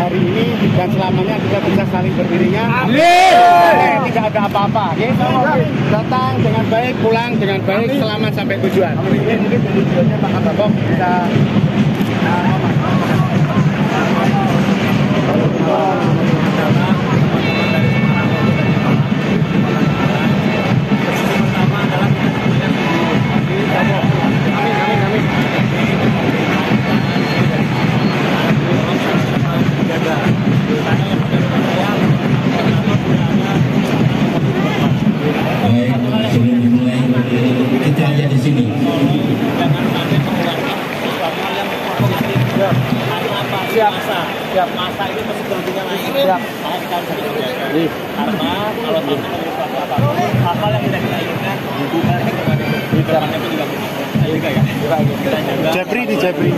hari ini dan selamanya kita bisa saling beriringan. Tidak ada apa-apa. Datang dengan baik, pulang dengan baik, selamat sampai tujuan. Ini mungkin tujuannya Pak Kabagok bisa siap masa itu masih berhubungan siap karena kalau hal-hal yang tidak kita inginkan bukan kedepannya pun juga Jepri di Jepri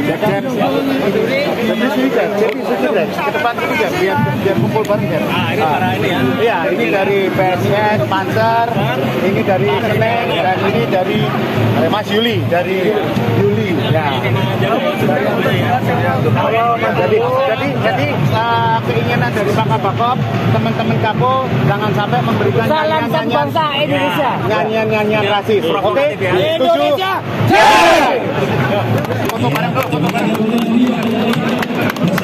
ke depan sini ya biar kumpul bareng ya. Ini para ini ya. Iya, ini dari PSS Panzer, ini dari Senen, dan ini dari Mas Yuli dari Yuli. Ya. Jadi keinginan dari Pak Kabagok, teman-teman Kapo jangan sampai memberikan nyanyian rasis. Oke? Indonesia. Foto bareng dulu, foto bareng.